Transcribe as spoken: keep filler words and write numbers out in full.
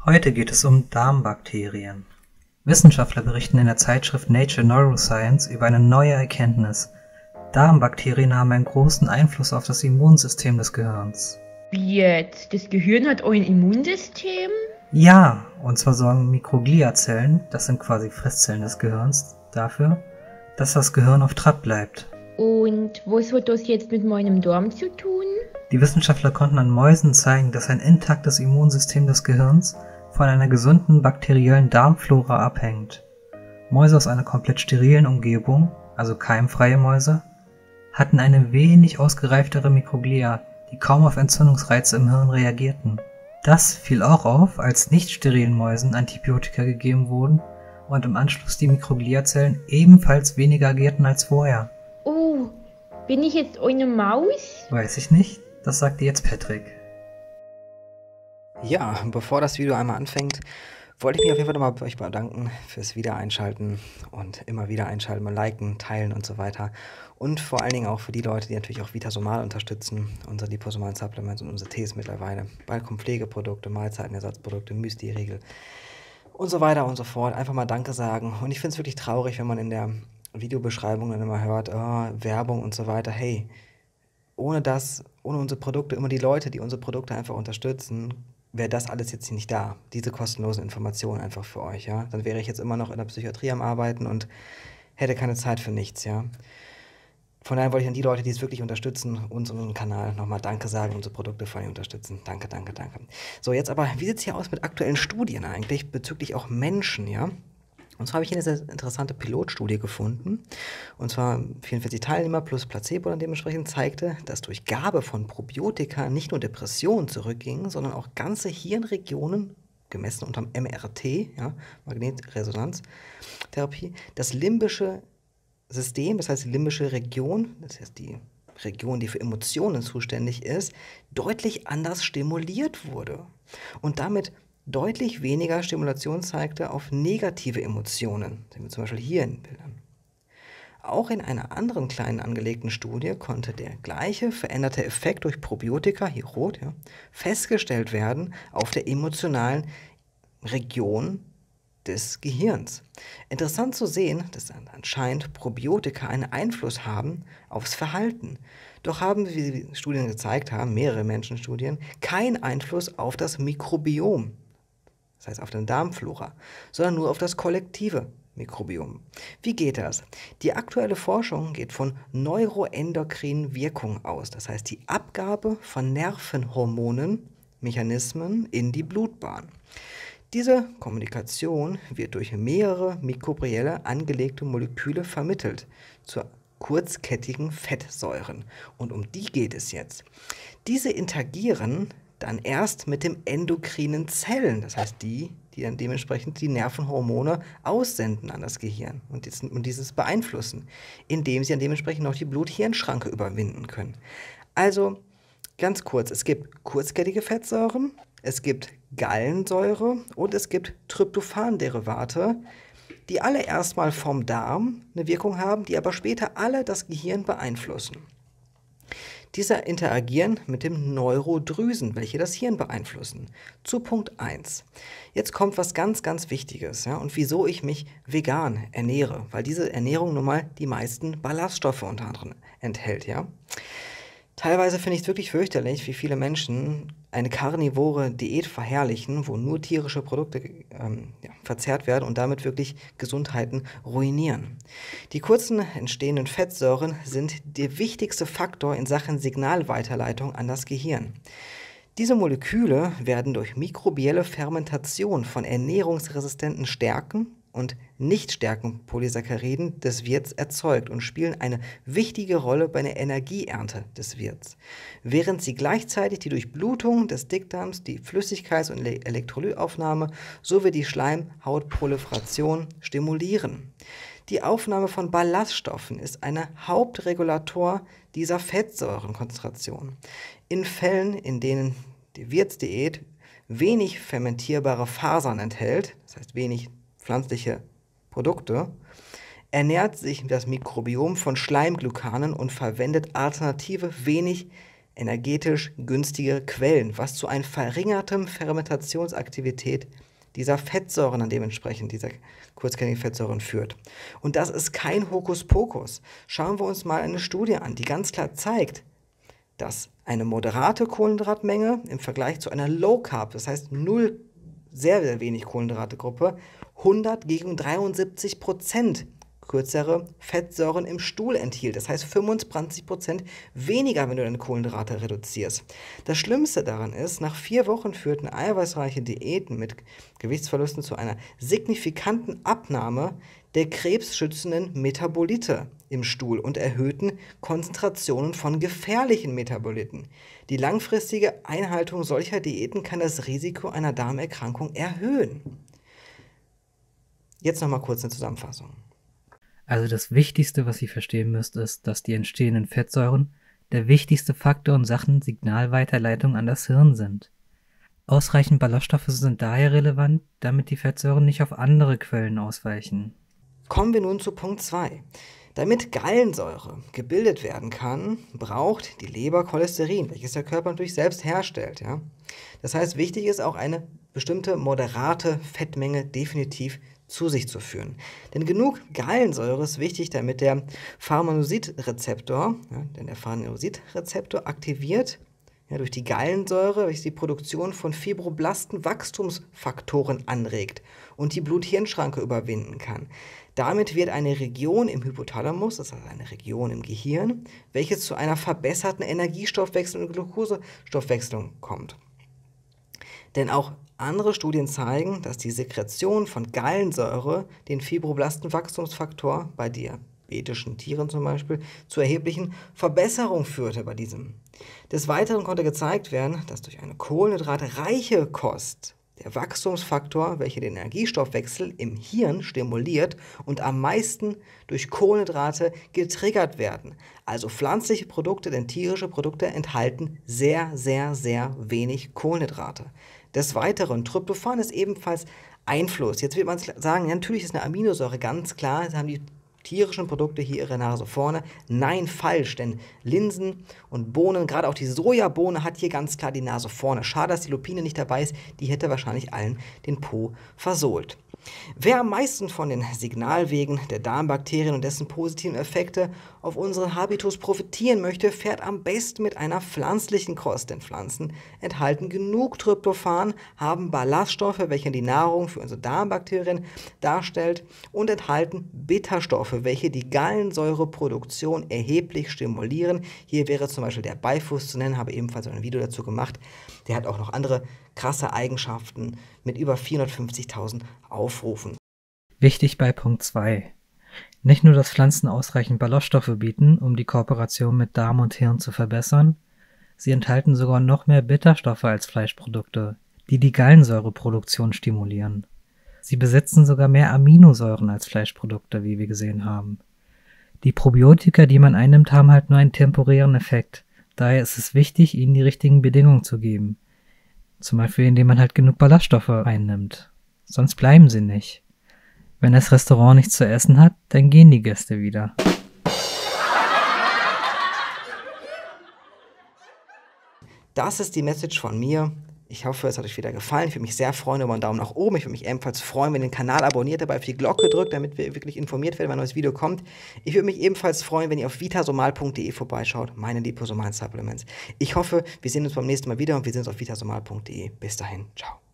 Heute geht es um Darmbakterien. Wissenschaftler berichten in der Zeitschrift Nature Neuroscience über eine neue Erkenntnis. Darmbakterien haben einen großen Einfluss auf das Immunsystem des Gehirns. Wie jetzt? Das Gehirn hat auch ein Immunsystem? Ja, und zwar sorgen Mikrogliazellen, das sind quasi Fresszellen des Gehirns, dafür, dass das Gehirn auf Trab bleibt. Und was hat das jetzt mit meinem Darm zu tun? Die Wissenschaftler konnten an Mäusen zeigen, dass ein intaktes Immunsystem des Gehirns von einer gesunden bakteriellen Darmflora abhängt. Mäuse aus einer komplett sterilen Umgebung, also keimfreie Mäuse, hatten eine wenig ausgereiftere Mikroglia, die kaum auf Entzündungsreize im Hirn reagierten. Das fiel auch auf, als nicht sterilen Mäusen Antibiotika gegeben wurden und im Anschluss die Mikrogliazellen ebenfalls weniger agierten als vorher. Oh, bin ich jetzt eine Maus? Weiß ich nicht, das sagt dir jetzt Patrick. Ja, bevor das Video einmal anfängt, wollte ich mich auf jeden Fall nochmal bei euch bedanken fürs Wiedereinschalten und immer wieder einschalten und liken, teilen und so weiter. Und vor allen Dingen auch für die Leute, die natürlich auch Vitasomal unterstützen, unsere liposomalen Supplements und unsere Tees mittlerweile. Bald kommen Pflegeprodukte, Mahlzeitenersatzprodukte, Müsli-Riegel und so weiter und so fort. Einfach mal Danke sagen. Und ich finde es wirklich traurig, wenn man in der Videobeschreibung dann immer hört, oh, Werbung und so weiter. Hey, ohne das, ohne unsere Produkte, immer die Leute, die unsere Produkte einfach unterstützen, wäre das alles jetzt hier nicht da, diese kostenlosen Informationen einfach für euch, ja. Dann wäre ich jetzt immer noch in der Psychiatrie am Arbeiten und hätte keine Zeit für nichts, ja. Von daher wollte ich an die Leute, die es wirklich unterstützen, uns unseren Kanal nochmal Danke sagen, unsere Produkte vor allem unterstützen. Danke, danke, danke. So, jetzt aber, wie sieht es hier aus mit aktuellen Studien eigentlich, bezüglich auch Menschen, ja? Und zwar habe ich hier eine sehr interessante Pilotstudie gefunden. Und zwar vierundvierzig Teilnehmer plus Placebo dann dementsprechend zeigte, dass durch Gabe von Probiotika nicht nur Depressionen zurückgingen, sondern auch ganze Hirnregionen, gemessen unter M R T, ja, Magnetresonanztherapie, das limbische System, das heißt die limbische Region, das heißt die Region, die für Emotionen zuständig ist, deutlich anders stimuliert wurde. Und damit deutlich weniger Stimulation zeigte auf negative Emotionen, sehen wir zum Beispiel hier in Bildern. Auch in einer anderen kleinen angelegten Studie konnte der gleiche veränderte Effekt durch Probiotika, hier rot, ja, festgestellt werden auf der emotionalen Region des Gehirns. Interessant zu sehen, dass anscheinend Probiotika einen Einfluss haben aufs Verhalten. Doch haben, wie die Studien gezeigt haben, mehrere Menschenstudien, keinen Einfluss auf das Mikrobiom. Das heißt auf den Darmflora, sondern nur auf das kollektive Mikrobiom. Wie geht das? Die aktuelle Forschung geht von neuroendokrinen Wirkungen aus, das heißt die Abgabe von Nervenhormonen, Mechanismen in die Blutbahn. Diese Kommunikation wird durch mehrere mikrobielle angelegte Moleküle vermittelt zur kurzkettigen Fettsäuren. Und um die geht es jetzt. Diese interagieren dann erst mit den endokrinen Zellen, das heißt die, die dann dementsprechend die Nervenhormone aussenden an das Gehirn und, dies, und dieses beeinflussen, indem sie dann dementsprechend noch die Blut-Hirn-Schranke überwinden können. Also ganz kurz, es gibt kurzkettige Fettsäuren, es gibt Gallensäure und es gibt Tryptophan-Derivate, die alle erstmal vom Darm eine Wirkung haben, die aber später alle das Gehirn beeinflussen. Diese interagieren mit den Neurodrüsen, welche das Hirn beeinflussen. Zu Punkt eins. Jetzt kommt was ganz, ganz Wichtiges, ja, und wieso ich mich vegan ernähre, weil diese Ernährung nun mal die meisten Ballaststoffe unter anderem enthält, ja. Teilweise finde ich es wirklich fürchterlich, wie viele Menschen eine karnivore Diät verherrlichen, wo nur tierische Produkte ähm, ja, verzehrt werden und damit wirklich Gesundheiten ruinieren. Die kurzen entstehenden Fettsäuren sind der wichtigste Faktor in Sachen Signalweiterleitung an das Gehirn. Diese Moleküle werden durch mikrobielle Fermentation von ernährungsresistenten Stärken und Nichtstärkenpolysacchariden des Wirts erzeugt und spielen eine wichtige Rolle bei der Energieernte des Wirts, während sie gleichzeitig die Durchblutung des Dickdarms, die Flüssigkeits- und Elektrolytaufnahme sowie die Schleimhautproliferation stimulieren. Die Aufnahme von Ballaststoffen ist ein Hauptregulator dieser Fettsäurenkonzentration. In Fällen, in denen die Wirtsdiät wenig fermentierbare Fasern enthält, das heißt wenig pflanzliche Produkte, ernährt sich das Mikrobiom von Schleimglykanen und verwendet alternative, wenig energetisch günstige Quellen, was zu einer verringerten Fermentationsaktivität dieser Fettsäuren dann dementsprechend, dieser kurzkettigen Fettsäuren führt. Und das ist kein Hokuspokus. Schauen wir uns mal eine Studie an, die ganz klar zeigt, dass eine moderate Kohlenhydratmenge im Vergleich zu einer Low Carb, das heißt null, sehr, sehr wenig Kohlenhydrategruppe, hundert gegen dreiundsiebzig Prozent kürzere Fettsäuren im Stuhl enthielt. Das heißt fünfundzwanzig Prozent weniger, wenn du deine Kohlenhydrate reduzierst. Das Schlimmste daran ist, nach vier Wochen führten eiweißreiche Diäten mit Gewichtsverlusten zu einer signifikanten Abnahme der krebsschützenden Metabolite im Stuhl und erhöhten Konzentrationen von gefährlichen Metaboliten. Die langfristige Einhaltung solcher Diäten kann das Risiko einer Darmerkrankung erhöhen. Jetzt nochmal kurz eine Zusammenfassung. Also das Wichtigste, was ihr verstehen müsst, ist, dass die entstehenden Fettsäuren der wichtigste Faktor in Sachen Signalweiterleitung an das Hirn sind. Ausreichend Ballaststoffe sind daher relevant, damit die Fettsäuren nicht auf andere Quellen ausweichen. Kommen wir nun zu Punkt zwei. Damit Gallensäure gebildet werden kann, braucht die Leber Cholesterin, welches der Körper natürlich selbst herstellt. Ja? Das heißt, wichtig ist auch eine bestimmte moderate Fettmenge definitiv zu sich zu führen. Denn genug Gallensäure ist wichtig, damit der Farnesitrezeptor, ja, denn der Farnesitrezeptor aktiviert ja, durch die Gallensäure, welche die Produktion von Fibroblasten Wachstumsfaktoren anregt und die Blut-Hirn-Schranke überwinden kann. Damit wird eine Region im Hypothalamus, das heißt eine Region im Gehirn, welches zu einer verbesserten Energiestoffwechsel- und Glukosestoffwechslung kommt. Denn auch andere Studien zeigen, dass die Sekretion von Gallensäure den Fibroblastenwachstumsfaktor bei diabetischen Tieren zum Beispiel zu erheblichen Verbesserungen führte bei diesem. Des Weiteren konnte gezeigt werden, dass durch eine kohlenhydratreiche Kost der Wachstumsfaktor, welcher den Energiestoffwechsel im Hirn stimuliert und am meisten durch Kohlenhydrate getriggert werden. Also pflanzliche Produkte, denn tierische Produkte enthalten sehr, sehr, sehr wenig Kohlenhydrate. Des Weiteren, Tryptophan ist ebenfalls Einfluss. Jetzt wird man sagen, ja, natürlich ist eine Aminosäure ganz klar, haben die tierischen Produkte hier ihre Nase vorne. Nein, falsch, denn Linsen und Bohnen, gerade auch die Sojabohne hat hier ganz klar die Nase vorne. Schade, dass die Lupine nicht dabei ist, die hätte wahrscheinlich allen den Po versohlt. Wer am meisten von den Signalwegen der Darmbakterien und dessen positiven Effekte auf unseren Habitus profitieren möchte, fährt am besten mit einer pflanzlichen Kost, denn Pflanzen enthalten genug Tryptophan, haben Ballaststoffe, welche die Nahrung für unsere Darmbakterien darstellt, und enthalten Bitterstoffe, welche die Gallensäureproduktion erheblich stimulieren. Hier wäre zum Beispiel der Beifuß zu nennen, habe ebenfalls ein Video dazu gemacht. Der hat auch noch andere krasse Eigenschaften mit über vierhundertfünfzigtausend Aufrufen. Wichtig bei Punkt zwei. Nicht nur, dass Pflanzen ausreichend Ballaststoffe bieten, um die Kooperation mit Darm und Hirn zu verbessern, sie enthalten sogar noch mehr Bitterstoffe als Fleischprodukte, die die Gallensäureproduktion stimulieren. Sie besitzen sogar mehr Aminosäuren als Fleischprodukte, wie wir gesehen haben. Die Probiotika, die man einnimmt, haben halt nur einen temporären Effekt. Daher ist es wichtig, ihnen die richtigen Bedingungen zu geben. Zum Beispiel, indem man halt genug Ballaststoffe einnimmt. Sonst bleiben sie nicht. Wenn das Restaurant nichts zu essen hat, dann gehen die Gäste wieder. Das ist die Message von mir. Ich hoffe, es hat euch wieder gefallen. Ich würde mich sehr freuen über einen Daumen nach oben. Ich würde mich ebenfalls freuen, wenn ihr den Kanal abonniert, dabei auf die Glocke drückt, damit wir wirklich informiert werden, wenn ein neues Video kommt. Ich würde mich ebenfalls freuen, wenn ihr auf vitasomal punkt de vorbeischaut, meine Liposomalen Supplements. Ich hoffe, wir sehen uns beim nächsten Mal wieder und wir sehen uns auf vitasomal punkt de. Bis dahin, ciao.